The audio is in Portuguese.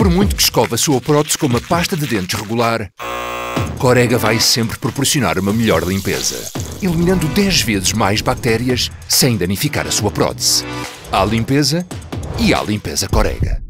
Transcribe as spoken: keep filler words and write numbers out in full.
Por muito que escove a sua prótese com uma pasta de dentes regular, Corega vai sempre proporcionar uma melhor limpeza, eliminando dez vezes mais bactérias sem danificar a sua prótese. Há limpeza e há limpeza Corega.